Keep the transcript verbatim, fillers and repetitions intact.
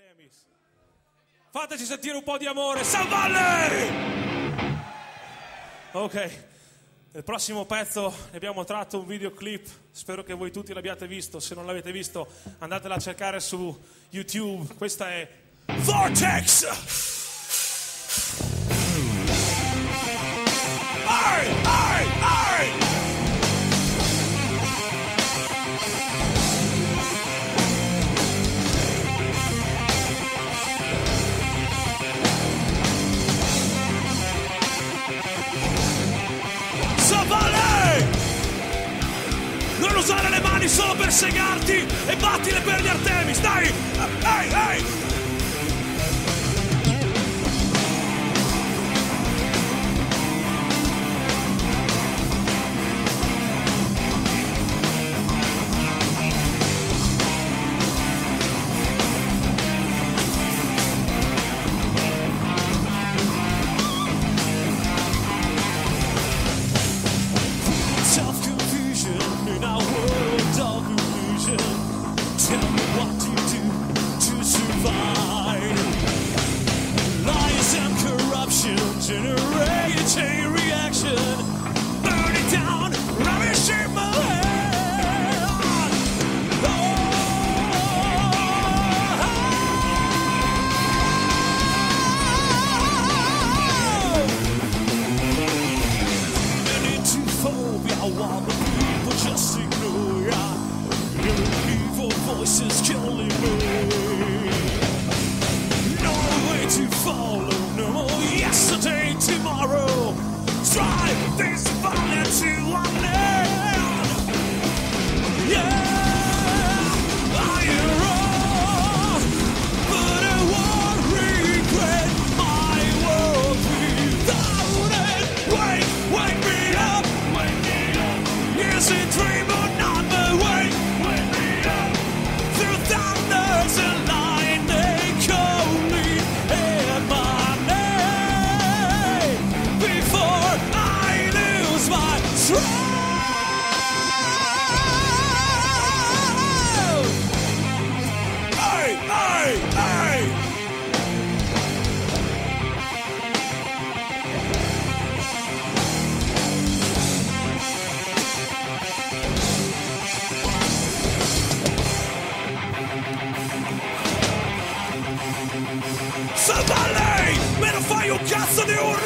Arthemis. Fateci sentire un po' di amore, San Valley! Ok, nel prossimo pezzo ne abbiamo tratto un videoclip, spero che voi tutti l'abbiate visto, se non l'avete visto andatela a cercare su YouTube, questa è Vortex! Ai, ai, ai! Non usare le mani solo per segarti e battile per gli Arthemis, dai! Ehi, ehi! Voices killing me. No way to follow, no more yesterday, tomorrow. Strive this valley to an end. Yeah, I am wrong, but I won't regret my world without it. Wake, wake me up, wake me up. Yes, a dream, but not the way. Thunders and lightning call me in my name before I lose my strength. Hey, hey, hey! San Valley! Me non fai un cazzo di un